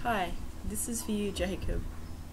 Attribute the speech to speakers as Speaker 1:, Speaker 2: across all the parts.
Speaker 1: Hi, this is for you, Jacob.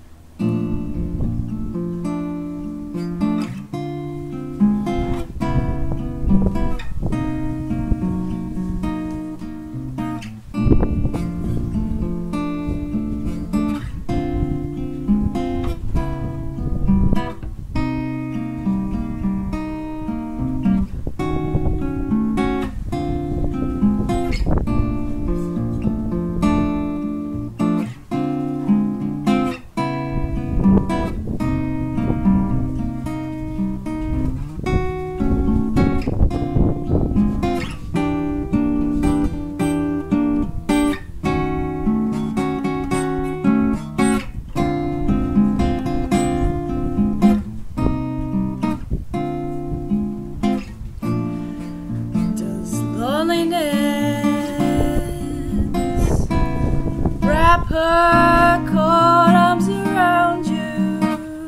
Speaker 1: Loneliness wrap her cold arms around you,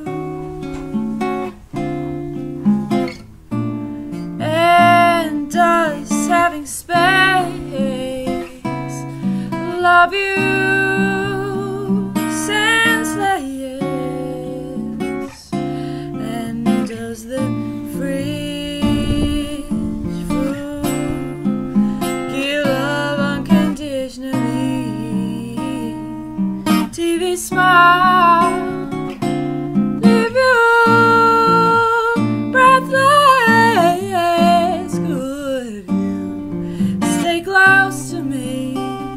Speaker 1: and does having space love you senseless, and does the free TV smile, leave you breathless. Could you stay close to me?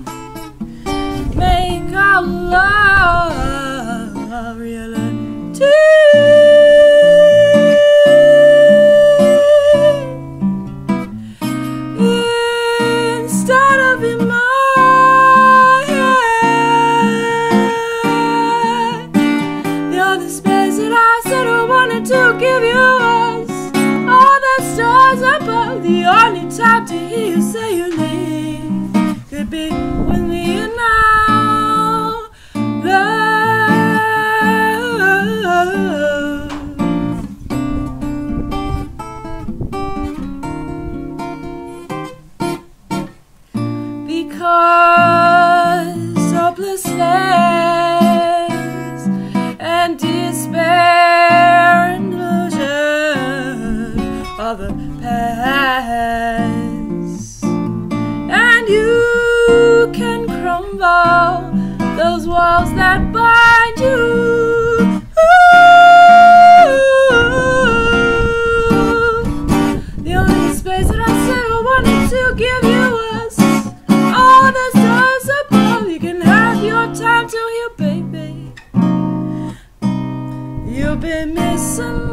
Speaker 1: Make our love a reality. Instead of in my to give you us all the stars above. The only time to hear you say your name could be with me and now. Love, because hopelessness and despair of the past, and you can crumble those walls that bind you. The only space that I said I wanted to give you was all the stars above. You can have your time to heal, baby. You've been missing